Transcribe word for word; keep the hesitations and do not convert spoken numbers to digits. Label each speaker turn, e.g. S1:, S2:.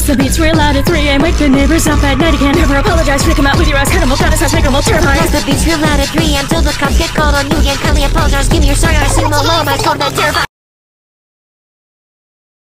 S1: Blast the beats real loud at three a m. Wake the neighbors up at night. You can't ever apologize. Freak 'em out with your ass. Animal goddess has make 'em all terrified.
S2: Blast the beats real loud at three a m till the cops get called on you again. Kindly apologize. Give me your sorry. I assume alone. I told them terrified.